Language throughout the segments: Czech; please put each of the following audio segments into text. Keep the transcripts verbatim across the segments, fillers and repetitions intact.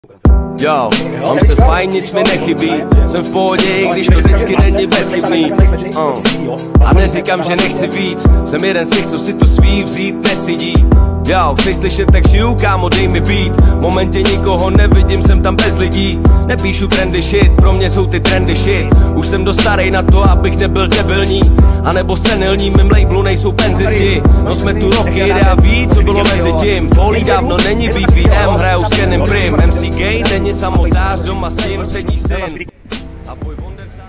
Jo, mám se fajn, nic mi nechybí. Jsem v pohodě, i když to vždycky není bezchybný. uh. A neříkám, že nechci víc. Jsem jeden z těch, co si to svý vzít nestydí. Jo, chceš slyšet, tak žiju, kámo, dej mi beat. V momentě nikoho nevidím, jsem tam bez lidí. Nepíšu trendy shit, pro mě jsou ty trendy shit. Už jsem dost starej na to, abych nebyl debilní. A nebo senilní, mým labelu nejsou penzisti. No jsme tu roky, a ví, co bylo mezi tím. Polí dávno není B P M, hrajou s Kenem Prim. M C Gay není samotář, doma s ním sedí syn. A boj Wonder stále...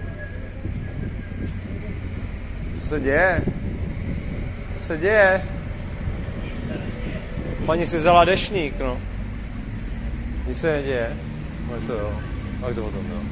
Co se děje? Co se děje? Paní si vzala dešník, no. Nic se neděje. No to jo. Tak to potom, jo.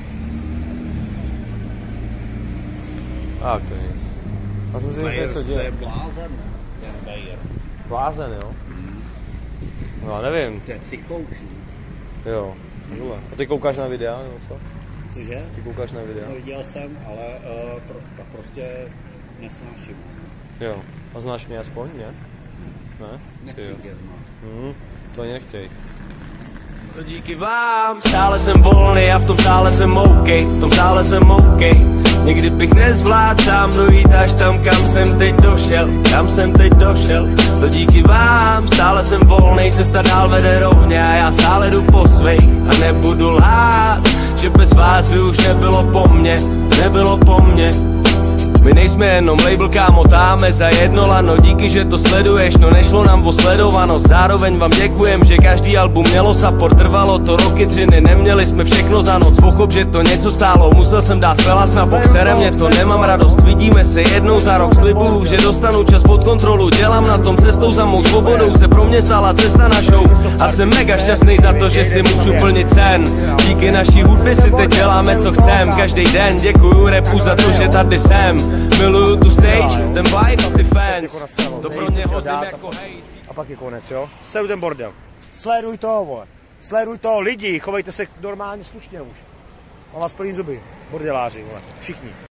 Tak to nic. Já jsem si myslel, něco děje. To je blázen, ten Bayer. Blázen, jo? Hmm. No já nevím. To je psychoučný. Jo. Takhle. A ty koukáš na videa, nebo co? Cože? Ty koukáš na videa? No, viděl jsem, ale uh, pro, prostě nesnáším. Jo. A znáš mě aspoň, ne? Ne? Nechci tě znát. Hmm. To ani nechtěj. To díky vám, stále jsem volný a v tom sále jsem OK, v tom sále jsem OK. Nikdy bych nezvládl sám dojít až tam, kam jsem teď došel, kam jsem teď došel. To díky vám, stále jsem volný, cesta dál vede rovně a já stále jdu po svých. A nebudu lhát, že bez vás by už nebylo po mně, nebylo po mně. My nejsme jenom label, kámo, táme za jedno lano. Díky, že to sleduješ, no nešlo nám o sledovanost. Zároveň vám děkujem, že každý album mělo support. Trvalo to roky, dřiny, neměli jsme všechno za noc. Pochop, že to něco stálo, musel jsem dát felas na bok. Sere mě to, nemám radost, vidíme se jednou za rok. Slibuju, že dostanu čas pod kontrolu. Dělám na tom cestou za mou svobodou, se pro mě stala cesta na show. A jsem mega šťastný za to, že si můžu plnit sen. Díky naší hudbě si teď děláme, co chcem. Každý den děkuju rapu za to, že tady jsem. Miluju tu stage, ten vibe a ty fans. To pro ně hozím jako hejs. A pak je konec, jo? Sleduj ten bordel. Sleduj to, vole. Sleduj to, lidi, chovejte se normálně slušně už. Mám vás plný zuby, bordeláři, vole. Všichni.